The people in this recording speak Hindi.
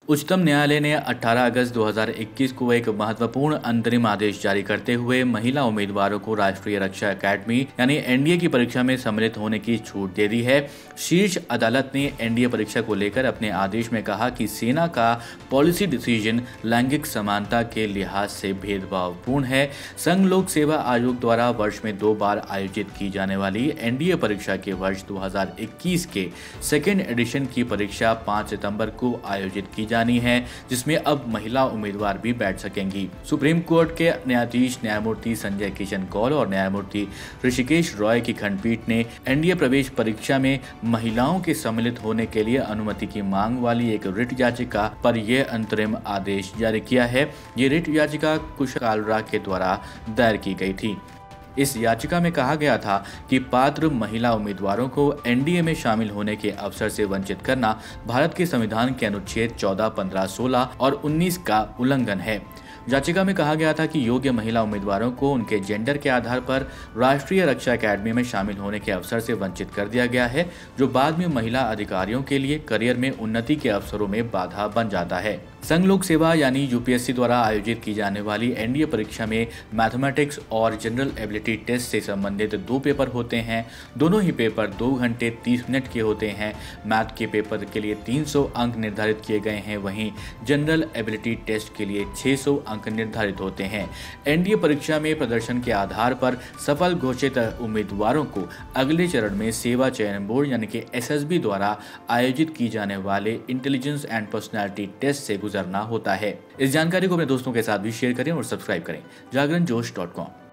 उच्चतम न्यायालय ने 18 अगस्त 2021 को एक महत्वपूर्ण अंतरिम आदेश जारी करते हुए महिला उम्मीदवारों को राष्ट्रीय रक्षा अकादमी यानी एनडीए की परीक्षा में सम्मिलित होने की छूट दे दी है। शीर्ष अदालत ने एनडीए परीक्षा को लेकर अपने आदेश में कहा कि सेना का पॉलिसी डिसीजन लैंगिक समानता के लिहाज से भेदभावपूर्ण है। संघ लोक सेवा आयोग द्वारा वर्ष में 2 बार आयोजित की जाने वाली एनडीए परीक्षा के वर्ष 2021 के सेकेंड एडिशन की परीक्षा 5 सितंबर को आयोजित की जानी है, जिसमें अब महिला उम्मीदवार भी बैठ सकेंगी। सुप्रीम कोर्ट के न्यायाधीश न्यायमूर्ति संजय किशन कौल और न्यायमूर्ति ऋषिकेश रॉय की खंडपीठ ने एनडीए प्रवेश परीक्षा में महिलाओं के सम्मिलित होने के लिए अनुमति की मांग वाली एक रिट याचिका पर यह अंतरिम आदेश जारी किया है। ये रिट याचिका कुश कालरा के द्वारा दायर की गई थी। इस याचिका में कहा गया था कि पात्र महिला उम्मीदवारों को एनडीए में शामिल होने के अवसर से वंचित करना भारत के संविधान के अनुच्छेद 14, 15, 16 और 19 का उल्लंघन है। याचिका में कहा गया था कि योग्य महिला उम्मीदवारों को उनके जेंडर के आधार पर राष्ट्रीय रक्षा अकादमी में शामिल होने के अवसर से वंचित कर दिया गया है, जो बाद में महिला अधिकारियों के लिए करियर में उन्नति के अवसरों में बाधा बन जाता है। संघ लोक सेवा यानी यूपीएससी द्वारा आयोजित की जाने वाली एनडीए परीक्षा में मैथमेटिक्स और जनरल एबिलिटी टेस्ट से संबंधित 2 पेपर होते हैं। दोनों ही पेपर 2 घंटे 30 मिनट के होते हैं। मैथ के पेपर के लिए 300 अंक निर्धारित किए गए हैं, वहीं जनरल एबिलिटी टेस्ट के लिए 600 अंक निर्धारित होते हैं। एनडीए परीक्षा में प्रदर्शन के आधार पर सफल घोषित उम्मीदवारों को अगले चरण में सेवा चयन बोर्ड यानी कि एसएसबी द्वारा आयोजित की जाने वाले इंटेलिजेंस एंड पर्सनैलिटी टेस्ट से गुजरना होता है। इस जानकारी को अपने दोस्तों के साथ भी शेयर करें और सब्सक्राइब करें जागरणजोश.com।